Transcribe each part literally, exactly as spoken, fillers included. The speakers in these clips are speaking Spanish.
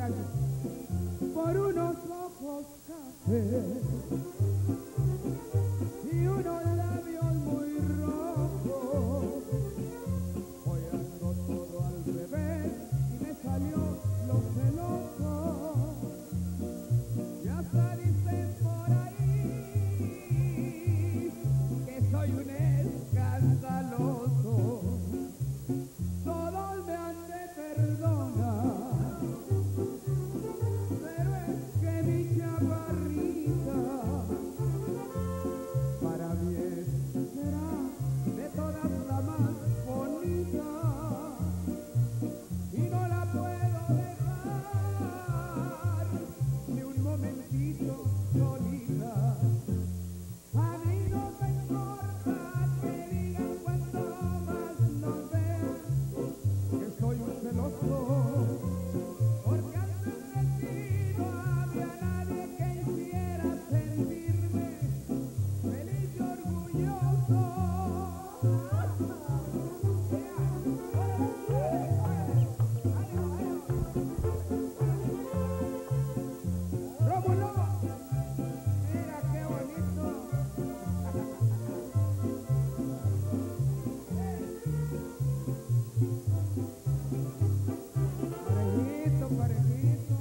alguien. Por unos ojos cafés y unos labios muy rojos, hoy ando todo al revés y me salió lo celoso. Y hasta dicen por ahí que soy un escandaloso. Todos me han de perdonar, pero es que mi chaparrita para bien será de todas la más bonita y no la puedo dejar ni un momentito solita. A mí no me importa que digan cuando más nos vean que soy un celoso, porque antes de ti no había nadie que hiciera sentirme feliz y orgulloso. ¡Rómulo! Mira qué bonito. Parejito, parejito.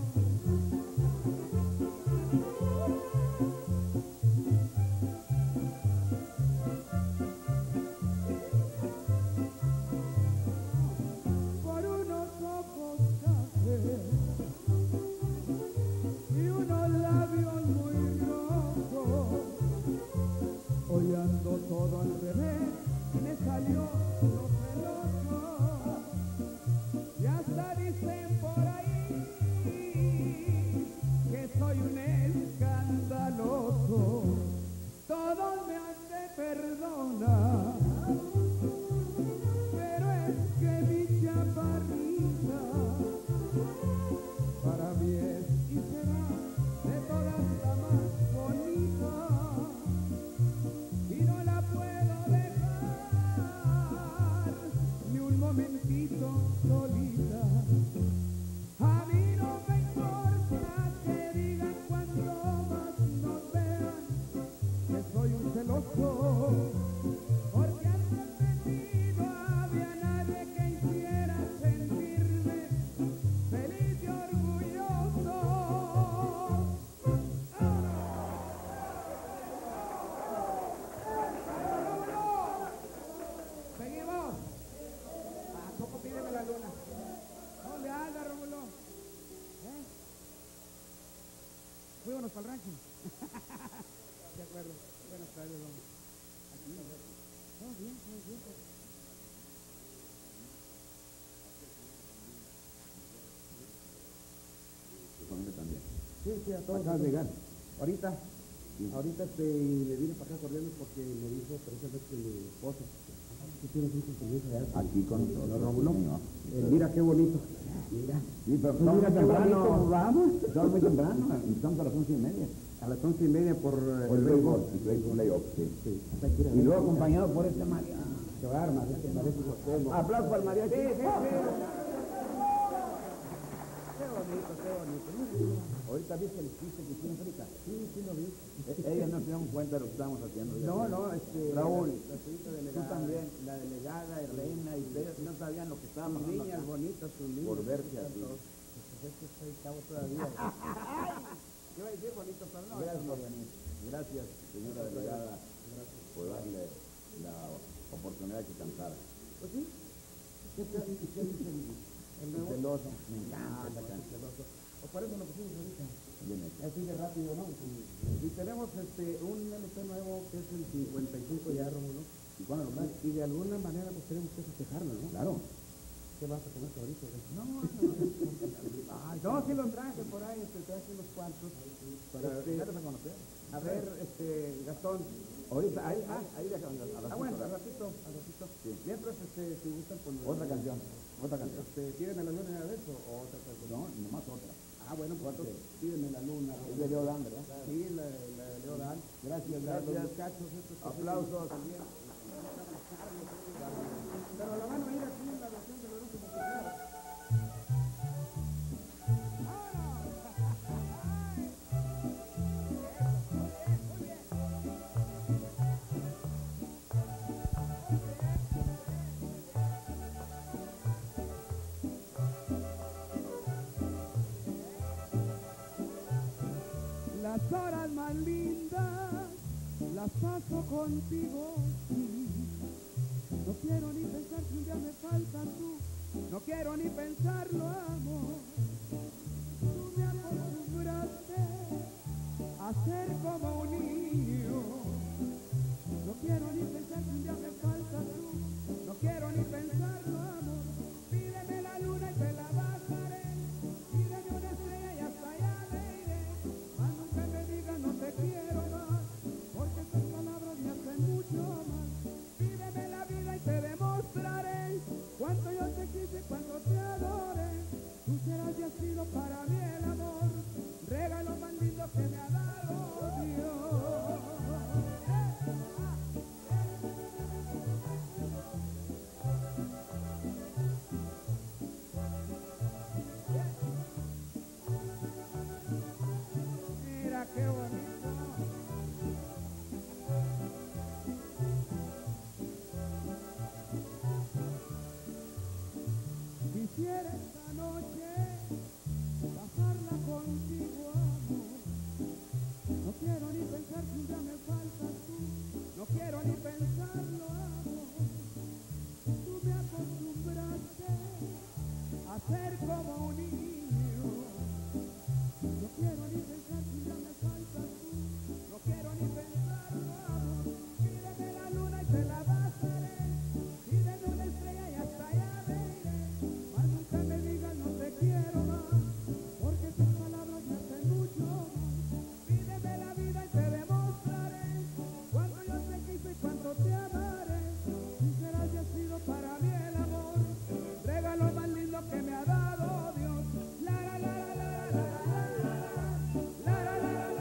Por unos ojos cafés y unos labios muy rojos, hoy ando todo al revés y me salió lo celoso. Y hasta dicen por ahí que soy un escandaloso. Todos me han de perdonar, pero es que mi chaparrita para mí es y será de todas la más bonita y no la puedo dejar ni un momentito solita. A mí no me importa que digan cuando más nos vean que soy un celoso, porque antes de ti no había nadie que hiciera sentirme feliz y orgulloso. Seguimos. ¿A poco pídeme la luna? No le haga, Rómulo. ¿Eh? Fuímonos para el rancho. De acuerdo. Buenas tardes, Rómulo. Aquí. Todo bien, todo bien. Tu familia también. Sí, sí, a todos. Acabas de llegar. Ahorita, Sí. ahorita este, le vine para acá corriendo porque me dijo precisamente mi esposa que tienes un compromiso allá. Aquí con nosotros, Rómulo. señor. Eh, mira qué bonito. Mira. Sí, pero Pues estamos mira muy qué bonito, temprano. vamos. Estamos muy temprano. Estamos a las once y media. A las once y media por eh, Por el béisbol, el béisbol playoff, sí. Sí, hasta aquí, Y luego acompañado por este María. se va a armar, este parece que Aplauso al mariachi. Sí, sí, sí. Qué bonito, qué bonito. Ahorita viste el chiste que hicimos ahorita. Sí, sí lo vi. E- Ellas no se dieron cuenta de lo que estábamos haciendo. No, no, este... Raúl, la señorita tú delegada. también, la delegada, y Reina y ustedes no sabían lo que estábamos Sus haciendo niñas acá. bonitas, sus niñas. Por verse así. Pues es que estoy cabo todavía. Yo iba a decir bonito, pero no. Gracias por venir. Gracias, señora delegada, por darle la oportunidad de que cantara. Pues sí. ¿Qué te dice qué dice el, el nuevo? Celoso, me encanta esa Ah, canción. celoso. O por eso lo pusimos ahorita. Bien hecho. Así de rápido, ¿no? Y tenemos este un L P nuevo que es el cincuenta y cinco ya, Rómulo. ¿Y cuándo lo traes? Y de alguna manera pues tenemos que festejarlo, ¿no? Claro. ¿Qué vas a comer ahorita? No, no, Ay, no, sí los traje por ahí, este, traje unos cuantos. para Este, darles a conocer. a ver, este, Gastón. Ahorita, ahí, ah, ahí dejan a las Ah, bueno, cinco, al ¿verdad? ratito, al ratito. Sí. Mientras, este, si gustan, pues... Otra canción, otra canción. Este, ¿pídeme la luna de eso o otra canción? No, nomás otra. Ah, bueno, pues entonces, pídeme la luna. Es de Leo Dan, ¿verdad? Sí, la, la de Leo Dan. Gracias, La de los gracias. muchachos estos que Aplausos. también. Pero la van a oír aquí en la versión de Lorenzo Musical. ¡Ahora! horas más lindas las paso contigo, sí. No quiero ni pensar que un día me faltas tú, no quiero ni pensarlo, amor. Tú me acostumbraste a ser como un niño. No quiero ni pensar que un día me faltas tú, no quiero ni pensarlo, amor. Pídeme la luna y te la bajaré, pídeme una estrella y hasta allá le iré. Mas nunca me digas no te quiero más, porque tus palabras me hacen mucho mal. Pídeme la vida y te demostraré cuánto yo te quise, cuánto te adoré. Tú serás y has sido para mí el amor, regalo más lindo que me ha dado Dios. Mira qué bonito. Quisiera esta noche pasarla contigo, amor. No quiero ni pensar que un día me faltas tú, no quiero ni pensarlo, amor. Tú me acostumbraste a ser como un niño. No quiero ni pensar que un día me faltas tú, no quiero ni pensarlo, amor. Pídeme la luna y te la bajaré, pídeme una estrella y hasta allá me iré. Mas nunca me digas no te quiero más, porque tus palabras me hacen mucho mal. Pídeme la vida y te demostraré cuánto yo te quise y cuánto te amaré. Tú serás y has sido para mí el amor, regalo más lindo que me ha dado Dios. La la la la la la la la la la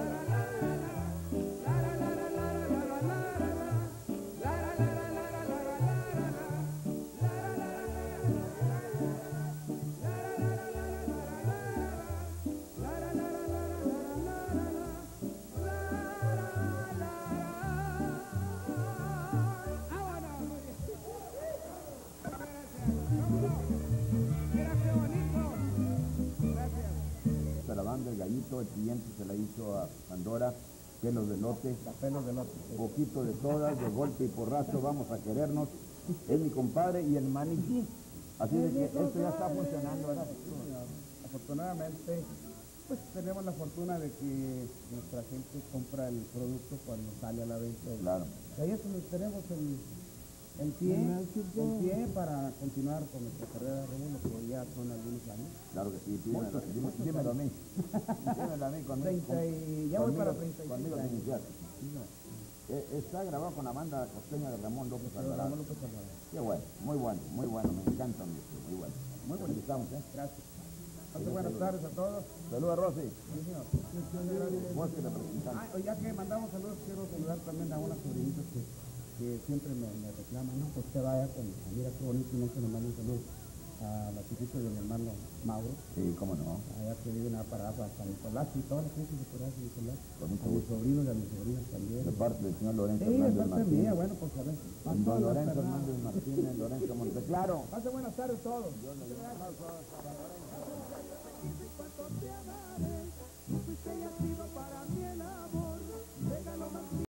La banda El Gallito, el siguiente se la hizo a Pandora, Pelos de Lote, Pelos de Lote. poquito de todas, de golpe y porrazo, vamos a querernos. Es mi compadre y el maniquí. Así de que esto ya está funcionando, ¿verdad? Afortunadamente, pues tenemos la fortuna de que nuestra gente compra el producto cuando sale a la venta. Claro. Y ahí es donde tenemos el, el pie, el pie para continuar con nuestra carrera de Rómulo, que ya son algunos años. Claro que sí, dímelo, Muchos, dímelo, muchos dímelo a años. mí. Dímelo a mí, conmigo. treinta y- ya voy conmigo- para treinta y seis Conmigo te años. iniciaste. Eh, Está grabado con la banda costeña de Ramón López Alvarado. Ramón López Alvarado. Qué bueno, muy bueno, muy bueno, me encanta mi disco, muy bueno. Muy bonito. Estamos, ¿eh? Gracias. Entonces, buenas tardes a todos. Saluda, Rosy. Sí, señor. Vos que representante. Ah, ya que mandamos saludos, quiero saludar también a unas sobrinitas que, que siempre me, me reclaman, no, pues usted vaya con, mira qué bonito, y no se nos manda un saludo a la chiquita de mi hermano Mauro, Sí, cómo no. allá que viven a Parada, a San Nicolás, y toda la gente de por allá, San Nicolás, Con mucho a mis gusto. sobrinos y a mis sobrinas también. De parte del señor Lorenzo Sí, de Hernández parte Martínez. mía, bueno, pues a ver. Don Lorenzo Hernández Martínez, Lorenzo Monteclaro. Pase buenas tardes a todos. Dios le dé un aplauso a Lorenzo. Cuánto te amaré, tú fuiste y has sido para mí el amor, regalo más